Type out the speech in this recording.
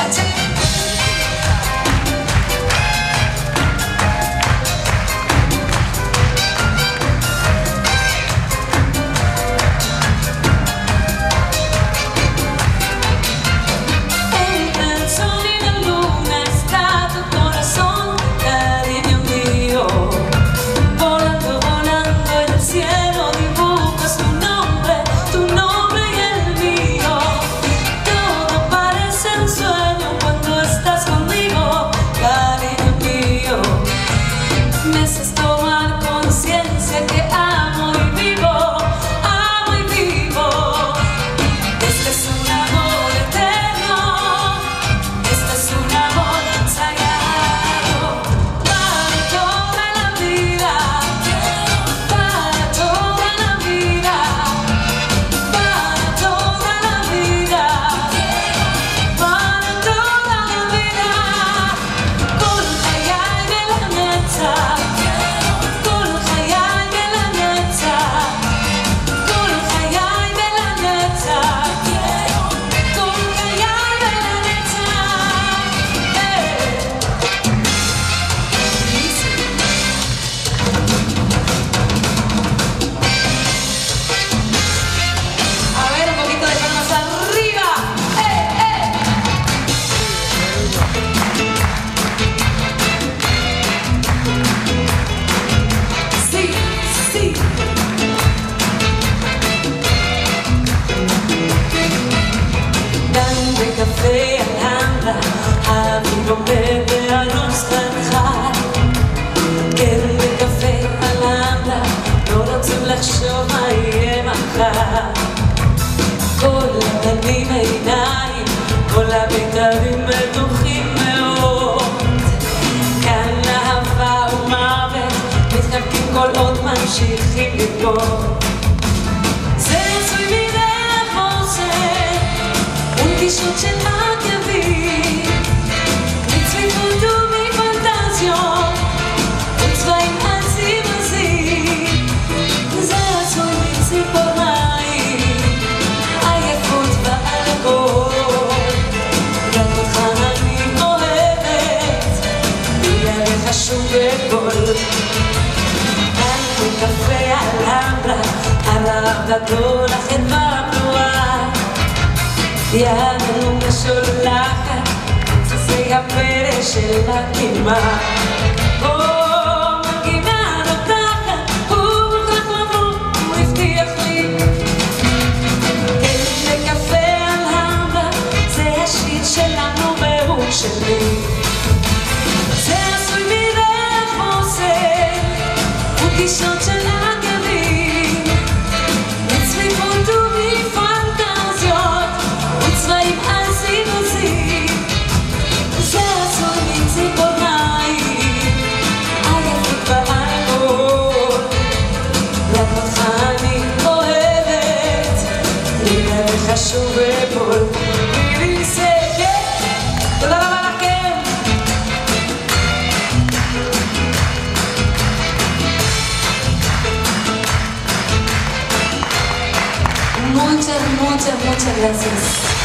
כל הפנים העיניים, כל הביתרים בטוחים מאוד. כאן אהבה ומוות מתחבקים כל עוד ממשיכים לבכות. זה עשוי מדרך עושה ונגישות של עקבים, מצליפות ומפנטזיות וצבעים עזים עזים. זה עשוי מציפורניים, עייפות ואלכוהול. רק אותך אני אוהבת, יהיה לך שוב בכל. כאן בקפה אלהמרה, על הגדול החדווה פלואה, ידנו משולחת, צצי הפרש של הקימה. מנגינה נותחת, הוא כך מבוא, הוא הבטיח לי. כן, בקפה אלהמרה, זה השיר שלנו והוא שלי. זה עשוי מדרך עושה וגישות של עקבים, מצליפות ומפנטזיות וצבעים עזים עזים. זה עשוי מציפורניים, עייפות ואלכוהול. רק אותך אני אוהבת, יהיה לך שוב אפול. מילים סגל, תודה רבה לכם. Muchas gracias.